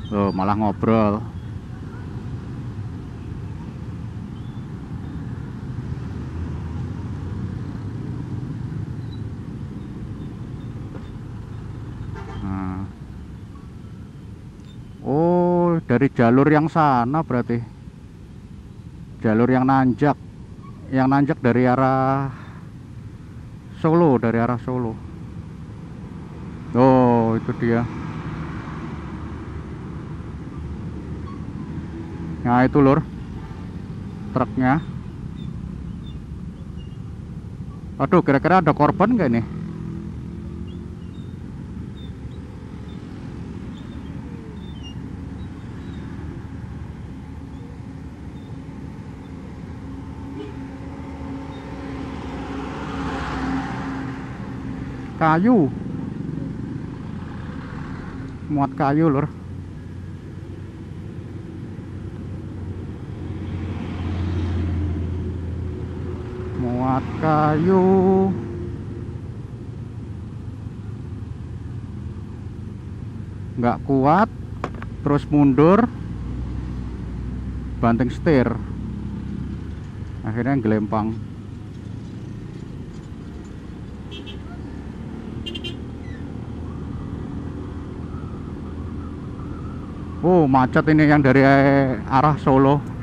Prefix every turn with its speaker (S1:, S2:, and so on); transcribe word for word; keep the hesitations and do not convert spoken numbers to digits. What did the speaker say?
S1: Oh, malah ngobrol. Nah. Oh, dari jalur yang sana berarti. Jalur yang nanjak. Yang nanjak dari arah Solo, dari arah Solo. Oh, itu dia. Nah, itu lur. Truknya. Aduh, kira-kira ada korban nggak nih? Kayu. Muat kayu lur. Muat kayu. Nggak kuat. Terus mundur. Banting setir. Akhirnya gelempang. Oh, macet ini yang dari arah Solo.